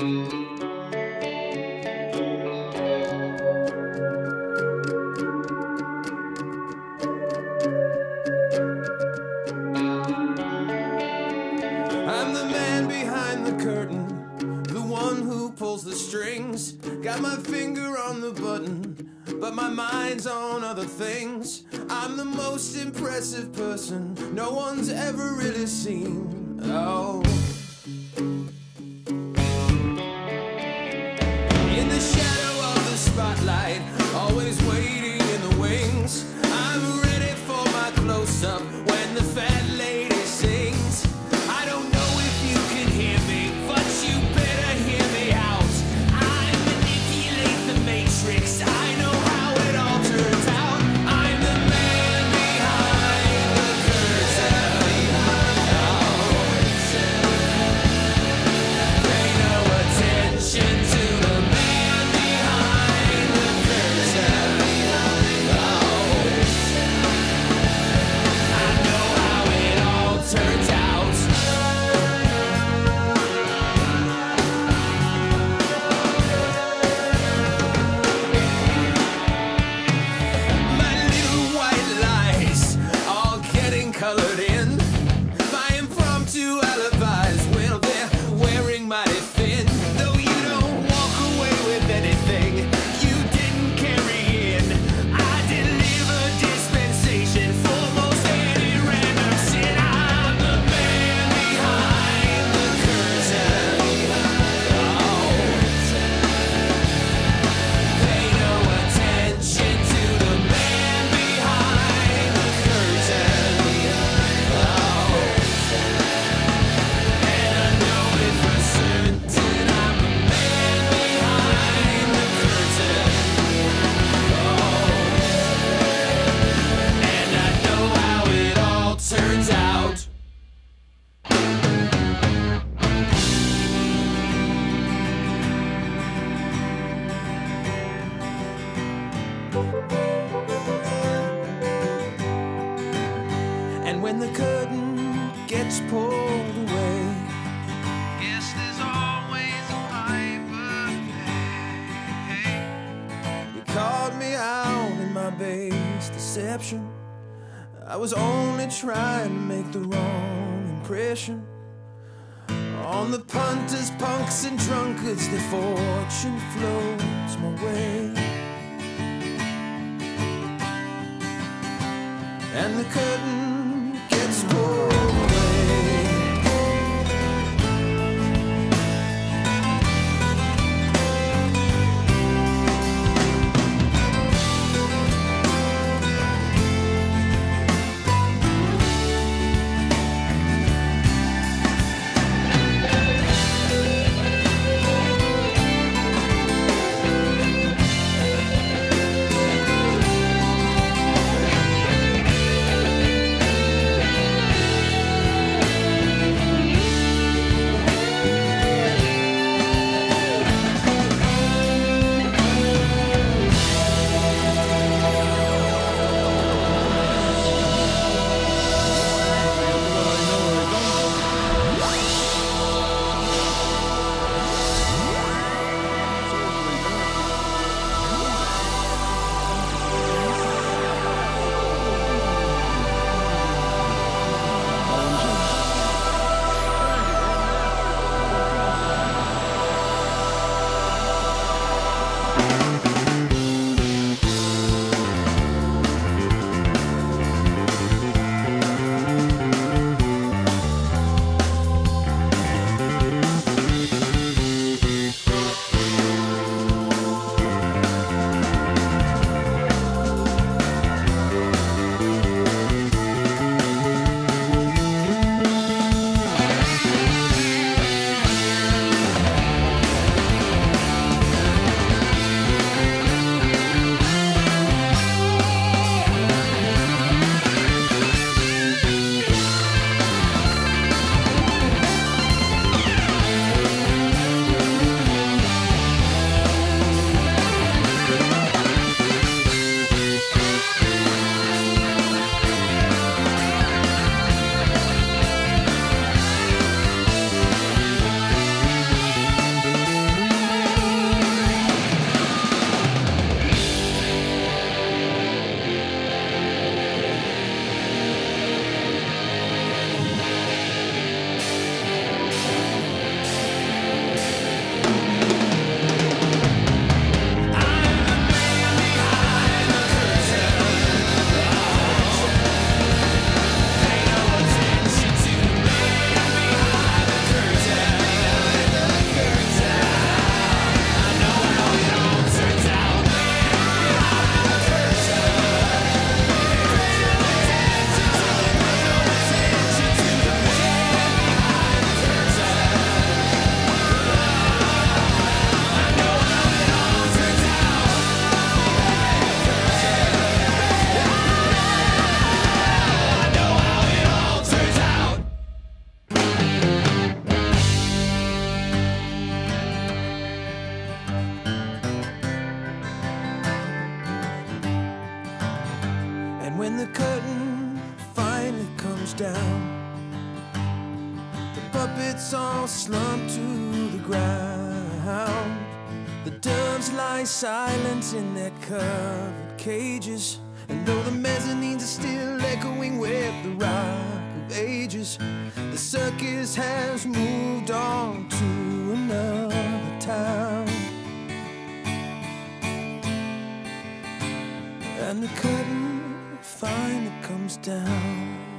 I'm the man behind the curtain, the one who pulls the strings. Got my finger on the button, but my mind's on other things. I'm the most impressive person no one's ever really seen. Oh, in the shadow of the spotlight, always waiting in the wings. I'm ready for my close-up when the fat lady sings. I don't know if you can hear me, but you better hear me out. I manipulate the matrix, I know how it all turns out. I'm the man behind the curtain. Pay no attention to the man behind the curtain. I know how it all turns out. My little white lies, all getting colored in. My impromptu alibis, well, they're wearing mighty thin. Though you don't walk away with anything you didn't carry in. I deliver dispensation for most any random sin. I'm the man behind the curtain. Pay no attention to the man behind the curtain. And I know it for certain, I'm the man behind the curtain. And I know how it all turns out. And when the curtain gets pulled away, Yes, there's always a piper. Hey, you called me out in my base deception. I was only trying to make the wrong impression on the punters, punks, and drunkards that fortune floats my way. And the curtain gets pulled away. the curtain finally comes down. The puppets all slump to the ground. The doves lie silent in their covered cages, and though the mezzanines are still echoing with the rock of ages, the circus has moved on to another town. And the curtain finally comes down.